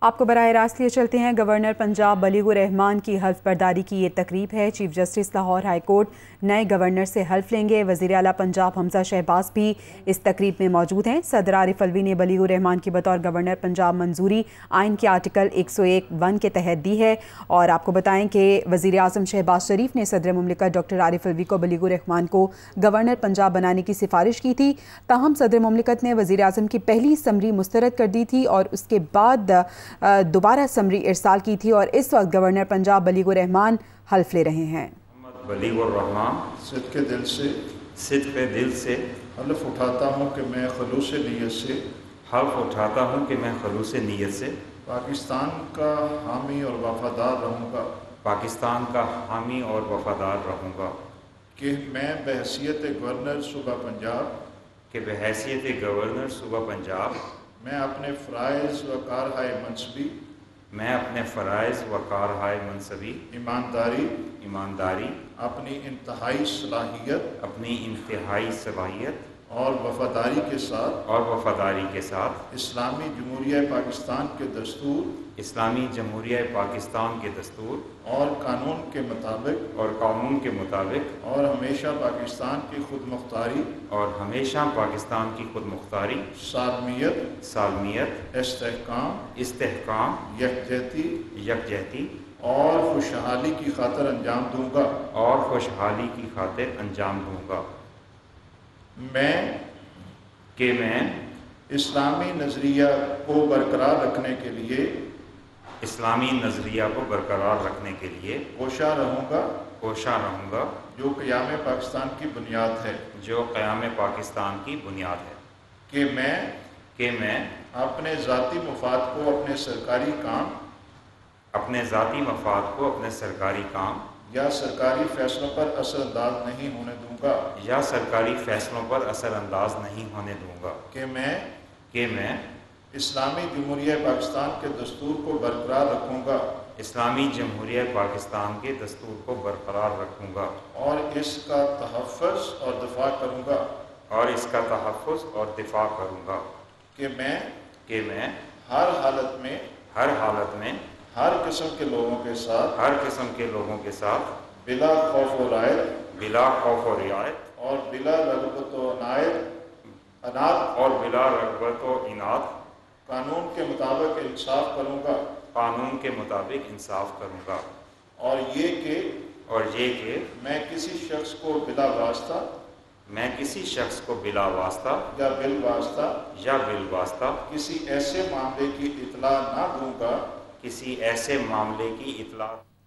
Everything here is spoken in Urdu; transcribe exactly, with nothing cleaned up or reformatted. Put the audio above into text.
آپ کو براہ راست لیے چلتے ہیں۔ گورنر پنجاب بلیغ الرحمان کی حلف برداری کی یہ تقریب ہے۔ Chief justice Lahore high court نئے گورنر سے حلف لیں گے۔ وزیر اعلیٰ پنجاب حمزہ شہباز بھی اس تقریب میں موجود ہیں۔ صدر عارف الوی نے بلیغ الرحمان کی بطور گورنر پنجاب منظوری آئین کے آرٹیکل ایک سو ایک ون کے تحت دی ہے، اور آپ کو بتائیں کہ وزیر اعظم شہباز شریف نے صدر مملکت ڈاکٹر عارف الوی کو بلیغ الرحمان کو گورنر پنجاب بنانے کی سفارش کی تھی، تاہم صدر مملکت نے وزیر اعظم کی پہلی سمری مسترد کر دی تھی اور اس کے بعد دوبارہ سمری ارسال کی تھی، اور اس وقت گورنر پنجاب بلیغ الرحمان حلف لے رہے ہیں۔ بلیغ الرحمان صدق دل سے صدق دل سے حلف اٹھاتا ہوں کہ میں خلوص نیت سے حلف اٹھاتا ہوں کہ میں خلوص نیت سے پاکستان کا حامی اور وفادار رہوں گا پاکستان کا حامی اور وفادار رہوں گا کہ میں بحیثیت گورنر صوبہ پنجاب کہ بحیثیت گورنر صوبہ پنجاب میں اپنے فرائض و کارہائے منصبی میں اپنے فرائض و کارہائے منصبی ایمانداری ایمانداری اپنی انتہائی صلاحیت اپنی انتہائی صلاحیت اور وفاداری کے ساتھ اور وفاداری کے ساتھ اسلامی جمہوریہ پاکستان کے دستور اسلامی جمہوریہ پاکستان کے دستور اور قانون کے مطابق اور قانون کے مطابق اور ہمیشہ پاکستان کی خود مختاری اور ہمیشہ پاکستان کی خود مختاری سالمیت سالمیت استحکام استحکام یکجہتی یکجہتی اور خوشحالی کی خاطر انجام دوں گا اور خوشحالی کی خاطر انجام دوں گا میں کہ میں اسلامی نظریہ کو برقرار رکھنے کے لیے اسلامی نظریہ کو برقرار رکھنے کے لیے کوشاں رہوں گا کوشاں رہوں گا جو قیام پاکستان کی بنیاد ہے جو قیام پاکستان کی بنیاد ہے کہ میں کہ میں اپنے ذاتی مفاد کو اپنے سرکاری کام اپنے ذاتی مفاد کو اپنے سرکاری کام یا سرکاری فیصلوں پر اثر انداز نہیں ہونے دوں گا یا سرکاری فیصلوں پر اثر انداز نہیں ہونے دوں گا کہ میں کہ میں اسلامی جمہوریہ پاکستان کے دستور کو برقرار رکھوں گا اسلامی جمہوریہ پاکستان کے دستور کو برقرار رکھوں گا اور اس کا تحفظ اور دفاع کروں گا اور اس کا تحفظ اور دفاع کروں گا کہ میں کہ میں ہر حالت میں ہر حالت میں ہر قسم کے لوگوں کے ساتھ ہر قسم کے لوگوں کے ساتھ بلا خوف و رعایت بلا خوف و رعایت اور بلا رغبت و عنایت اناد اور بلا رغبت و عناد قانون کے مطابق انصاف کروں گا قانون کے مطابق انصاف کروں گا اور یہ کہ اور یہ کہ میں کسی شخص کو بلا واسطہ میں کسی شخص کو بلا واسطہ یا بالواسطہ یا بالواسطہ کسی ایسے معاملے کی اطلاع نہ دوں گا کسی ایسے معاملے کی اطلاع